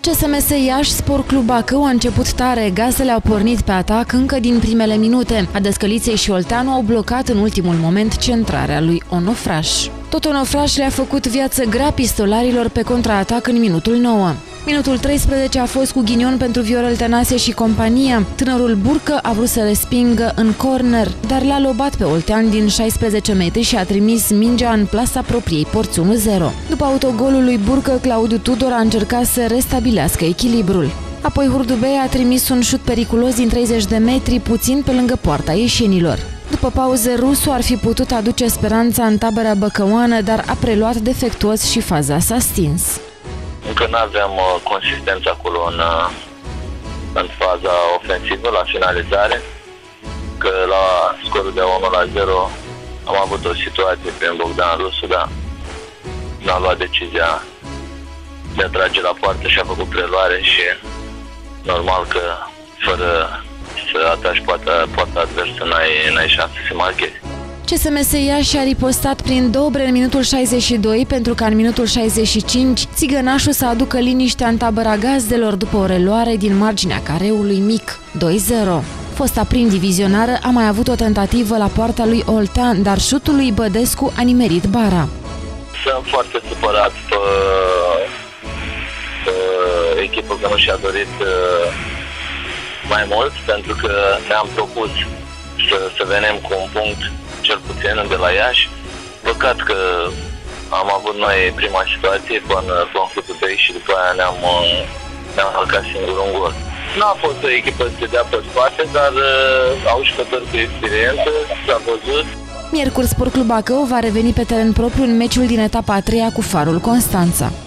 CSMS Iași Sport Club Bacău a început tare, gazdele au pornit pe atac încă din primele minute. Adăscăliței și Olteanu au blocat în ultimul moment centrarea lui Onofraș. Tot Onofraș le-a făcut viață grea pistolarilor pe contraatac în minutul 9. Minutul 13 a fost cu ghinion pentru Viorel Tănase și compania. Tânărul Burcă a vrut să respingă în corner, dar l-a lobat pe Oltean din 16 metri și a trimis mingea în plasa propriei porți 1-0. După autogolul lui Burcă, Claudiu Tudor a încercat să restabilească echilibrul. Apoi Hurdubei a trimis un șut periculos din 30 de metri, puțin pe lângă poarta ieșenilor. După pauză, rusul ar fi putut aduce speranța în tabăra băcăuană, dar a preluat defectuos și faza s-a stins. Încă nu aveam consistență acolo în faza ofensivă, la finalizare, că la scorul de 1-0 am avut o situație prin Bogdan Rusu, dar n-a luat decizia de a trage la poartă și a făcut preluare și normal că fără să ataci poarta adversă n-ai șanse să marchezi. CSMS Iași a ripostat prin Dobre în minutul 62, pentru că în minutul 65 țigănașul să aducă liniștea în tabăra gazdelor după o reluare din marginea careului mic, 2-0. Fosta prim divizionară a mai avut o tentativă la poarta lui Oltean, dar șutul lui Bădescu a nimerit bara. Sunt foarte supărat pe echipă că nu și-a dorit mai mult, pentru că ne-am propus să venim cu un punct cel puțin de la Iași. Păcat că am avut noi prima situație până conflictul 2 și după aia ne-am aruncat singur un gol. Nu a fost o echipă să se dea pe spate, dar au jucători cu experiență, s-a văzut. Miercuri Sport Club Bacău va reveni pe teren propriu în meciul din etapa a 3-a cu Farul Constanța.